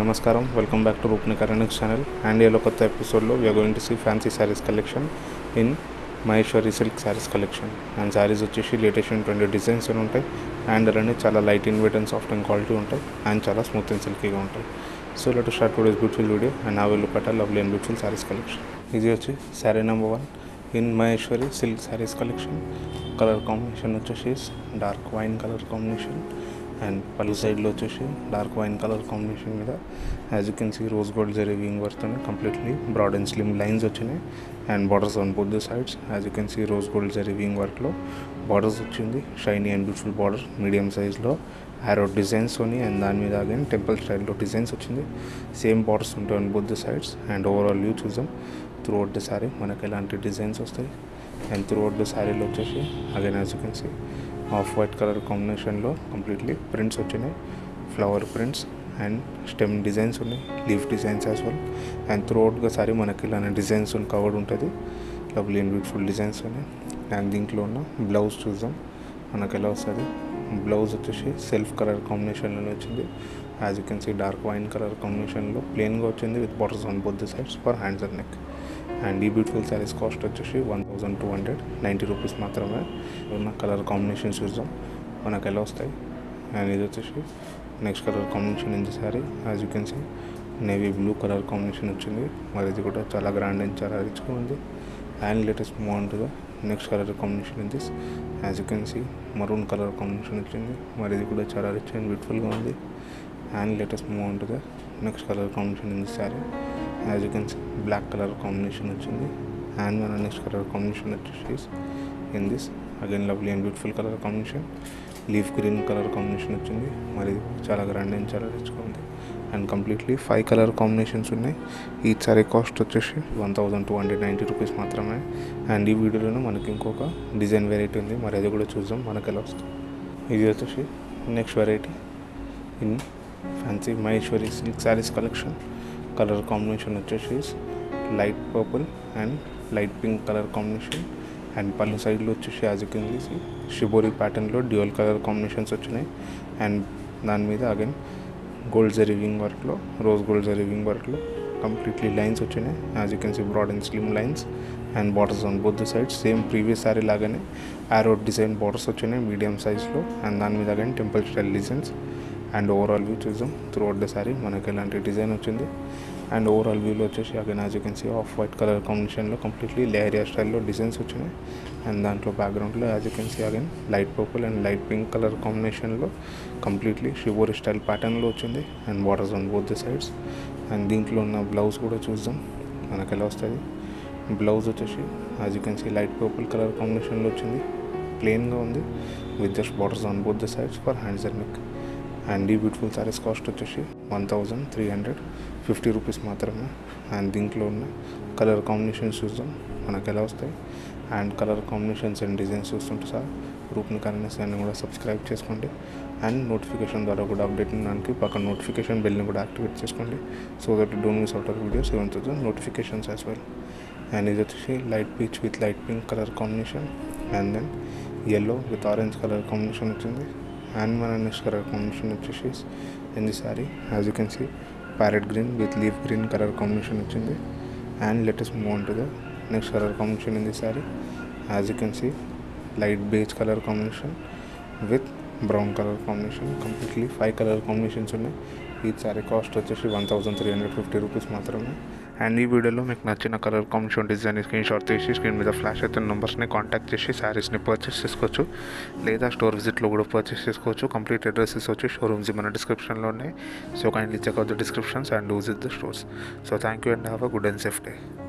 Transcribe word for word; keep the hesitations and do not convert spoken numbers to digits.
Namaskaram, welcome back to Rupnika Ranix channel. And yellow kotta episode lo we are going to see fancy sarees collection in Maheshwari silk sarees collection. And sarees వచ్చేసి latest twenty designs అని ఉంటాయి and అలానే చాలా light in weight and soft and quality ఉంటాయి and చాలా smooth and సిల్కీగా ఉంటాయి. So let us start today's beautiful video and have a look at a lovely and beautiful sarees collection. ఇది వచ్చి sari number one in Maheshwari silk sarees collection. Colour combination వచ్చేసి dark wine colour combination and పళ్ళు సైడ్లో వచ్చేసి dark wine colour combination మీద as you can see rose gold zari weaving వర్క్తో completely broad and slim lines వచ్చినాయి and borders on both the sides. As you can see rose gold zari weaving వర్క్లో borders వచ్చింది, shiny and beautiful border medium సైజ్లో arrow designs ఉన్నాయి and దాని మీద again temple స్టైల్లో designs వచ్చింది. సేమ్ బార్డర్స్ ఉంటాయి on both the sides and overall view చూద్దాం. త్రూ అవుట్ ద శారీ మనకి ఎలాంటి డిజైన్స్ వస్తాయి అండ్ త్రూ అవుట్ ద శారీలో వచ్చేసి again as you can see off white colour కాంబినేషన్లో కంప్లీట్లీ ప్రింట్స్ వచ్చినాయి, flower prints and stem designs ఉన్నాయి, leaf designs as well. And through అవుట్గా సారీ మనకి ఇలానే డిజైన్స్ కవర్డ్ ఉంటుంది, లవ్లీ అండ్ బ్యూటిఫుల్ డిజైన్స్ ఉన్నాయి. అండ్ దీంట్లో ఉన్న బ్లౌజ్ చూద్దాం మనకు ఎలా వస్తుంది. బ్లౌజ్ వచ్చేసి సెల్ఫ్ కలర్ కాంబినేషన్లోనే వచ్చింది. As you can see dark wine colour కాంబినేషన్లో ప్లెయిన్గా వచ్చింది with borders on both the sides for hands and neck. And ఈ బ్యూటిఫుల్ శారీస్ కాస్ట్ వచ్చేసి one thousand two hundred ninety rupees మాత్రమే. ఉన్న కలర్ కాంబినేషన్స్ చూద్దాం మనకు ఎలా వస్తాయి. అండ్ ఇది వచ్చేసి next colour combination in the sari. As you can see navy blue colour combination వచ్చింది, మరి ఇది కూడా చాలా గ్రాండ్ అండ్ చాలా రిచ్గా ఉంది. And latest move on to the next colour combination in this. As you can see maroon colour combination వచ్చింది, మరి ఇది కూడా చాలా రిచ్ అండ్ బ్యూటిఫుల్గా ఉంది. And latest move on to the next colour combination in this sari. As you can see black colour combination వచ్చింది and మన next colour combination వచ్చేసి in this again lovely and beautiful colour combination. Leaf green colour combination వచ్చింది, మరి చాలా grand and చాలా రిచ్గా ఉంది. And completely five colour combinations ఉన్నాయి. ఈ సారీ కాస్ట్ వచ్చేసి one thousand two hundred ninety rupees మాత్రమే. అండ్ ఈ వీడియోలో మనకి ఇంకొక డిజైన్ వెరైటీ ఉంది, మరి అది కూడా చూద్దాం మనకు ఎలా వస్తుంది. ఇది వచ్చేసి next variety in fancy Maheshwari silk saris collection. Colour combination వచ్చేసి light purple and light pink colour combination. And పళ్ళు సైడ్లో వచ్చేసి as you can see shibori ప్యాటర్న్లో డ్యూయల్ కలర్ కాంబినేషన్స్ వచ్చినాయి అండ్ దాని మీద అగైన్ గోల్డ్ జరీ వీవింగ్ వర్క్లో రోజ్ గోల్డ్ జరీ వీవింగ్ వర్క్లో కంప్లీట్లీ లైన్స్ వచ్చినాయి. As you can see broad and slim lines and borders on both the sides. Same previous sari లాగానే arrow design borders వచ్చినాయి medium సైజ్లో and దాని మీద again temple style designs. And overall view చూద్దాం. Throughout the sari మనకి ఎలాంటి design వచ్చింది. And overall వ్యూలో వచ్చేసి again as you can see off white colour కాంబినేషన్లో కంప్లీట్లీ లేరియా స్టైల్లో డిజైన్స్ వచ్చినాయి అండ్ దాంట్లో బ్యాక్గ్రౌండ్లో as you can see again light purple and light pink colour కాంబినేషన్లో కంప్లీట్లీ షిబోరి స్టైల్ ప్యాటర్న్లో వచ్చింది and borders on both the sides. And దీంట్లో ఉన్న బ్లౌజ్ కూడా చూద్దాం మనకు ఎలా వస్తుంది. బ్లౌజ్ వచ్చేసి as you can see light purple colour కాంబినేషన్లో వచ్చింది, ప్లెయిన్గా ఉంది with just borders on both the sides for hands and neck. And ఈ బ్యూటిఫుల్ సారీస్ కాస్ట్ వచ్చేసి one thousand three hundred fifty rupees మాత్రమే. అండ్ దీంట్లో ఉన్న కలర్ కాంబినేషన్స్ చూద్దాం మనకు ఎలా వస్తాయి. And colour combinations and designs చూస్తుంటే సార్ రూప్నికా రణిక్స్ ఛానల్ని కూడా సబ్స్క్రైబ్ చేసుకోండి అండ్ నోటిఫికేషన్ ద్వారా కూడా అప్డేట్ ఉండడానికి పక్కన నోటిఫికేషన్ బెల్ని కూడా యాక్టివేట్ చేసుకోండి so that don't miss out of videos even to the notifications as well. And ఇది వచ్చేసి light peach with light pink colour combination and then yellow with orange color combination వచ్చింది. And మన next colour combination వచ్చేసి in the sari as you can see parrot green with leaf green colour combination వచ్చింది. And latest move on to the next colour combination in the sari as you can see light beige colour combination with brown colour combination. Completely five colour combinations ఉన్నాయి. ఈ sari cost వచ్చేసి one thousand three hundred fifty rupees మాత్రమే. And ఈ వీడియోలో మీకు నచ్చిన colour combination design screenshot తీసి screen మీద ఫ్లాష్ అవుతున్న నెంబర్స్ని కాంటాక్ట్ చేసి శారీస్ని పర్చేస్ చేసుకోవచ్చు లేదా స్టోర్ విజిట్లో కూడా పర్చేస్ చేసుకోవచ్చు. కంప్లీట్ అడ్రసెస్ వచ్చి షోరూమ్స్ మన డిస్క్రిప్షన్లో ఉన్నాయి. So kindly check out the descriptions and visit the stores. So thank you and have a good and safe day.